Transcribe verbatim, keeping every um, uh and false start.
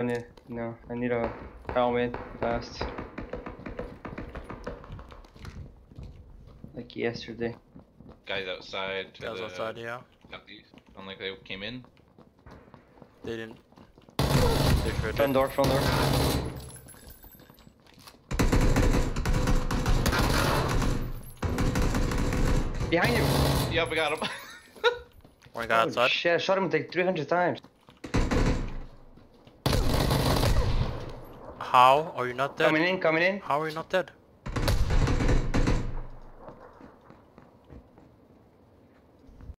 need, no, I need a helmet fast. Like yesterday. Guys outside to Guys the outside, yeah. southeast. Sound like they came in. They didn't. They sure Front did. door, front door. Behind you! Yep, we got him. One guy outside. Shit, I shot him like three hundred times. How are you not dead? Coming in, coming in. How are you not dead?